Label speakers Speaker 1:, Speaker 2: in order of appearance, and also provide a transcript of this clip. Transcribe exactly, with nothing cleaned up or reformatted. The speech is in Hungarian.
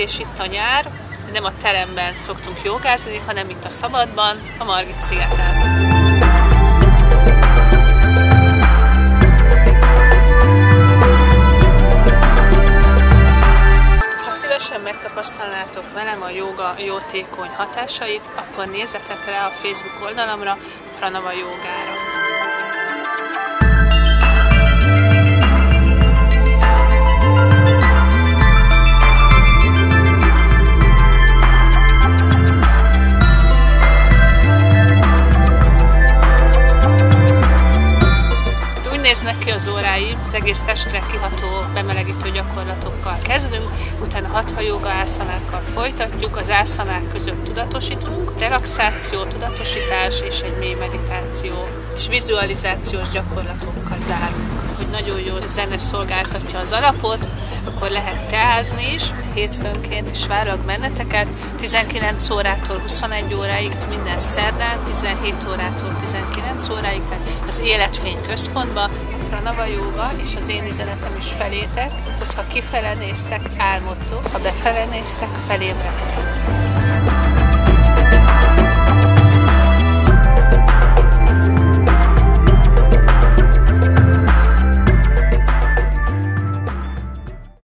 Speaker 1: érzés itt a nyár, nem a teremben szoktunk jogázni, hanem itt a szabadban, a Margit szigeten. Megtapasztalnátok velem a jóga jótékony hatásait, akkor nézzetek rá a Facebook oldalamra, Pranava Jógára. Néznek ki az órái, az egész testre kiható bemelegítő gyakorlatokkal kezdünk, utána hatha jóga ászanákkal folytatjuk, az ászanák között tudatosítunk, relaxáció, tudatosítás és egy mély meditáció, és vizualizációs gyakorlatokkal zárunk. Hogy nagyon jó zene szolgáltatja az alapot, akkor lehet teázni is, hétfőnként és várlak benneteket, tizenkilenc órától huszonegy óráig, minden szerdán, tizenhét órától tizenkilenc óráig, tehát az Életfény központba, a Pranava Jóga, és az én üzenetem is felétek, hogyha kifele néztek, álmodtok, ha befele néztek, felébredtek.